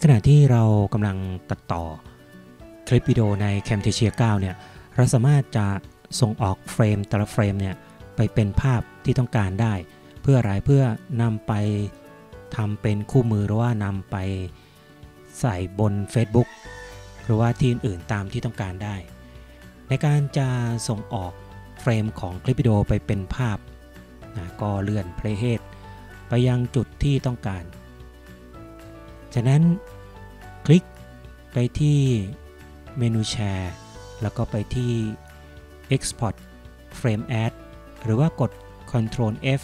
ขณะที่เรากำลังตัดต่อคลิปวิดีโอใน Camtasia 9 เนี่ยเราสามารถจะส่งออกเฟรมแต่ละเฟรมเนี่ยไปเป็นภาพที่ต้องการได้เพื่ออะไรเพื่อนำไปทำเป็นคู่มือหรือว่านำไปใส่บน Facebook หรือว่าที่อื่นๆตามที่ต้องการได้ในการจะส่งออกเฟรมของคลิปวิดีโอไปเป็นภาพก็เลื่อน Playhead ไปยังจุดที่ต้องการจากนั้นคลิกไปที่เมนูแชร์แล้วก็ไปที่ Export Frame Add หรือว่ากด Ctrl F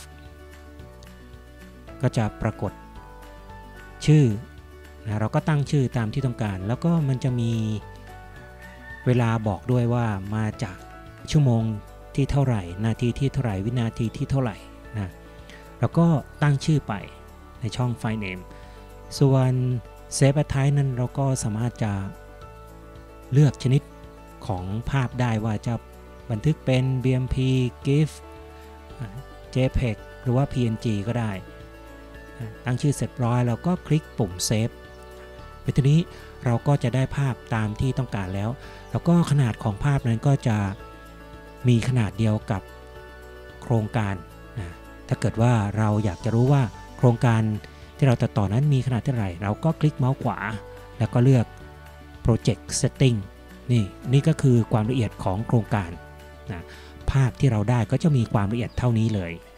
ก็จะปรากฏชื่อเราก็ตั้งชื่อตามที่ต้องการแล้วก็มันจะมีเวลาบอกด้วยว่ามาจากชั่วโมงที่เท่าไหร่นาทีที่เท่าไหร่วินาทีที่เท่าไหร่นะแล้วก็ตั้งชื่อไปในช่อง File Name ส่วน Save as Type นั้นเราก็สามารถจะเลือกชนิดของภาพได้ว่าจะบันทึกเป็น BMP GIF JPEG หรือว่า PNG ก็ได้ตั้งชื่อเสร็จร้อยเราก็คลิกปุ่ม Save ในทีนี้เราก็จะได้ภาพตามที่ต้องการแล้วก็ขนาดของภาพนั้นก็จะมีขนาดเดียวกับโครงการถ้าเกิดว่าเราอยากจะรู้ว่าโครงการที่เราตัดต่อนั้นมีขนาดเท่าไหร่เราก็คลิกเมาส์ขวาแล้วก็เลือก Project Setting นี่ก็คือความละเอียดของโครงการภาพที่เราได้ก็จะมีความละเอียดเท่านี้เลย